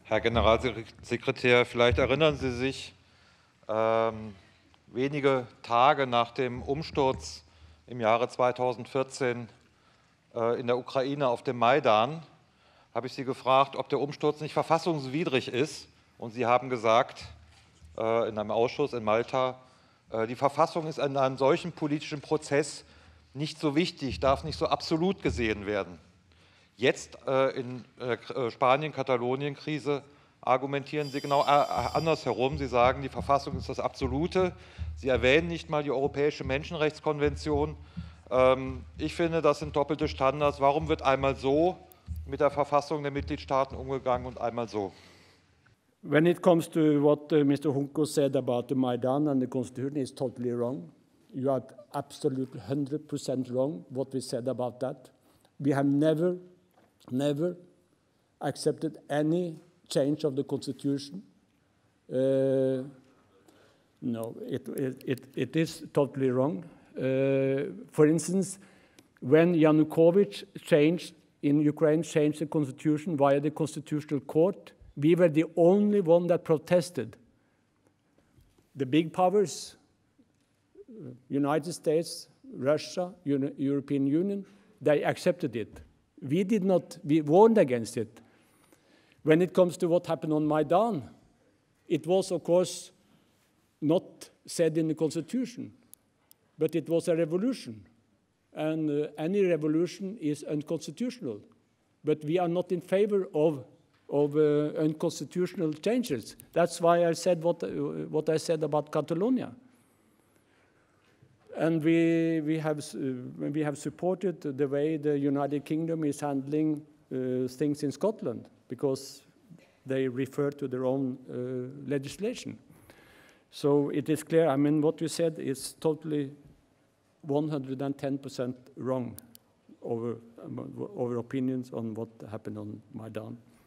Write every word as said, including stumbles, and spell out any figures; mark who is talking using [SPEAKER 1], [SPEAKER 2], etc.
[SPEAKER 1] Herr Generalsekretär, vielleicht erinnern Sie sich, ähm, wenige Tage nach dem Umsturz im Jahre zweitausendvierzehn äh, in der Ukraine auf dem Maidan, habe ich Sie gefragt, ob der Umsturz nicht verfassungswidrig ist. Und Sie haben gesagt, äh, in einem Ausschuss in Malta, äh, die Verfassung ist in einem solchen politischen Prozess nicht so wichtig, darf nicht so absolut gesehen werden. Jetzt äh, in äh, Spanien-Katalonien-Krise argumentieren Sie genau äh, andersherum. Sie sagen, die Verfassung ist das Absolute. Sie erwähnen nicht mal die Europäische Menschenrechtskonvention. Ähm, ich finde, das sind doppelte Standards. Warum wird einmal so mit der Verfassung der Mitgliedstaaten umgegangen und einmal so?
[SPEAKER 2] When it comes to what uh, Mister Hunko said about the Maidan and the Constitution, is totally wrong. You are absolutely one hundred percent wrong what we said about that. We have never, never accepted any change of the Constitution. Uh, no, it, it, it, it is totally wrong. Uh, for instance, when Yanukovych changed in Ukraine, changed the Constitution via the Constitutional Court, we were the only one that protested. The big powers, United States, Russia, Uni- European Union, they accepted it. We did not, we warned against it. When it comes to what happened on Maidan, it was, of course, not said in the Constitution, but it was a revolution. And uh, any revolution is unconstitutional. But we are not in favor of of uh, unconstitutional changes. That's why I said what, uh, what I said about Catalonia. And we, we, have, uh, we have supported the way the United Kingdom is handling uh, things in Scotland, because they refer to their own uh, legislation. So it is clear, I mean, what you said is totally one hundred ten percent wrong over, over opinions on what happened on Maidan.